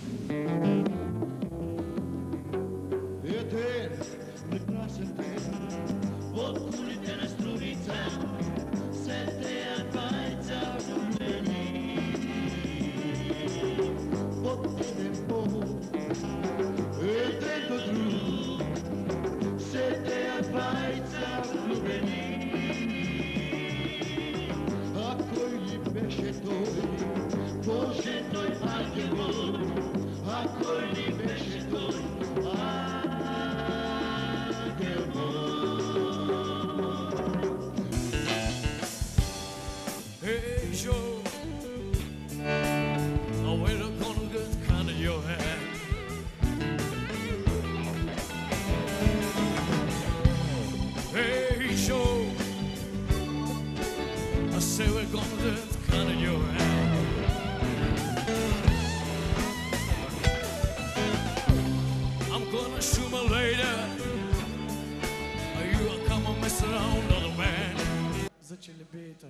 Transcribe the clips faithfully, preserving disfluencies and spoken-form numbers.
Eten, ne krasete, od kulitene strunice, se te bajca rumeni. Pod jeden pochód, eten do dróg, se te bajca rumeni. Ako li beše toj, Bože toj ангел moj, ako li beše toj, ангел moj. Hey Joe, oh, we're gonna get kind of your hand. Hey Joe, I say we're gonna get kind of your hand. I'm gonna shoot my lady. You are come and mess around, other man. Зачали бейта.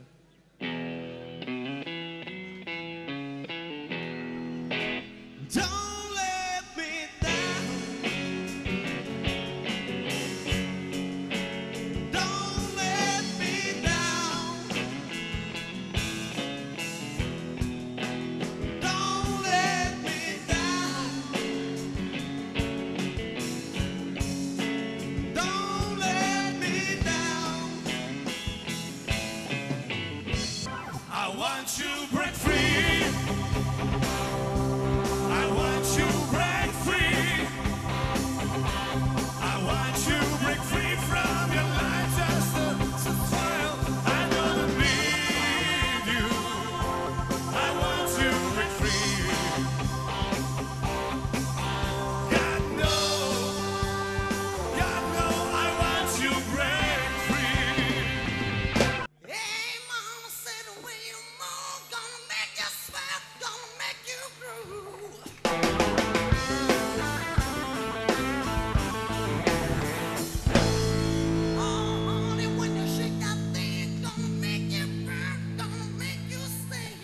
Don't let me down. Don't let me down. Don't let me down. Don't let me down. I want you to break free. I want you to break free. I want you to break free from your life just to, to thrill. I don't need you. I want you to break free. God no, God no, I want you to break free. Hey, mama said the way you move, gonna make you sweat, gonna make you groove. Oh, honey, when you shake that thing, gonna make you burn, gonna make you sing.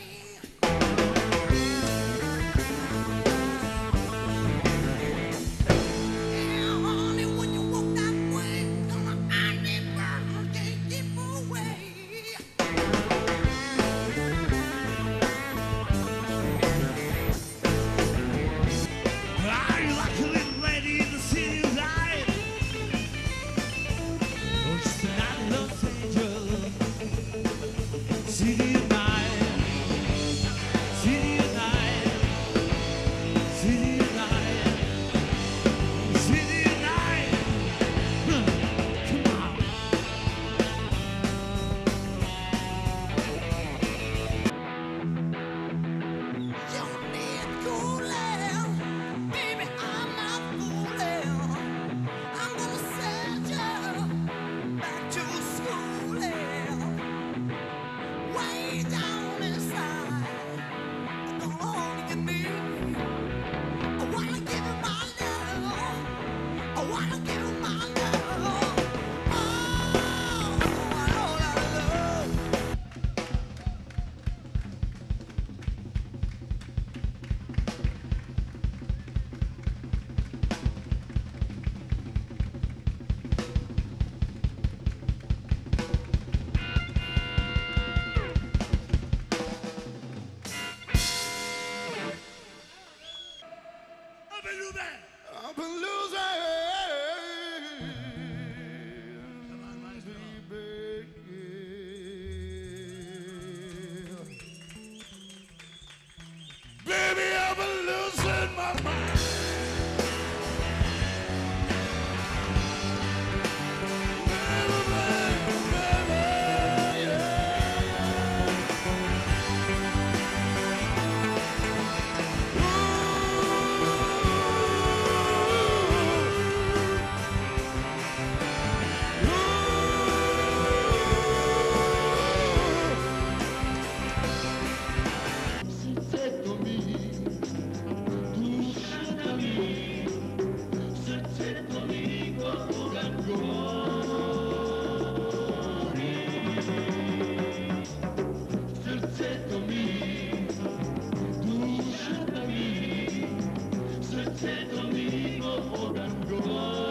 Yeah, honey, when you walk that way, gonna honey burn, can't keep away. I like a little lady in the city light. Oh, she said I love Angel. City of night, city of night, city of night, city of night. Huh, come on. Your need cooling, baby, I'm not fooling. I'm gonna send you back to schooling. Way down inside, I'm gonna hold you near. I wanna give you my love. I wanna give you my love. Oh, a whole lot of love. I've been doing that. I've been losing. Come on, maestro. Baby, I've been losing my mind. Baby, baby, baby, yeah. Ooh. Sei domingo o gango